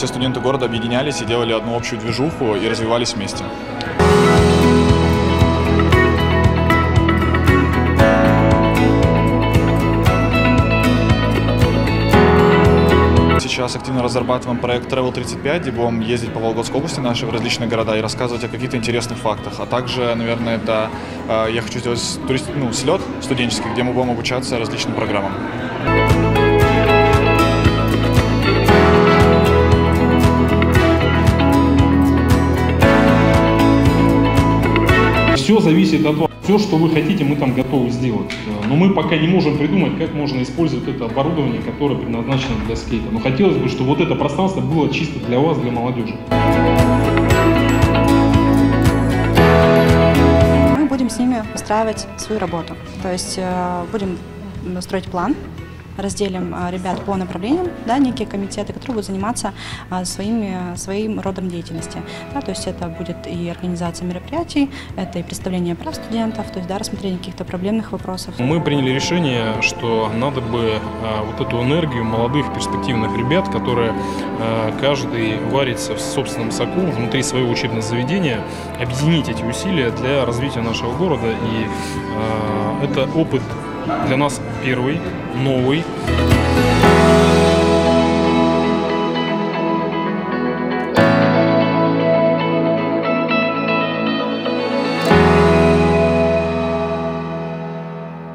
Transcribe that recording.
все студенты города объединялись и делали одну общую движуху и развивались вместе. Сейчас активно разрабатываем проект Travel 35, где будем ездить по Вологодской области нашей в различные города и рассказывать о каких-то интересных фактах. А также, наверное, это я хочу сделать слет студенческий, где мы будем обучаться различным программам. Все зависит от вас. Все, что вы хотите, мы там готовы сделать. Но мы пока не можем придумать, как можно использовать это оборудование, которое предназначено для скейта. Но хотелось бы, чтобы вот это пространство было чисто для вас, для молодежи. Мы будем с ними устраивать свою работу. То есть будем строить план. Разделим ребят по направлениям, да, некие комитеты, которые будут заниматься своим родом деятельности. Да, то есть это будет и организация мероприятий, это и представление прав студентов, то есть да, рассмотрение каких-то проблемных вопросов. Мы приняли решение, что надо бы вот эту энергию молодых перспективных ребят, которые каждый варится в собственном соку внутри своего учебного заведения, объединить эти усилия для развития нашего города. И это опыт для нас первый, новый.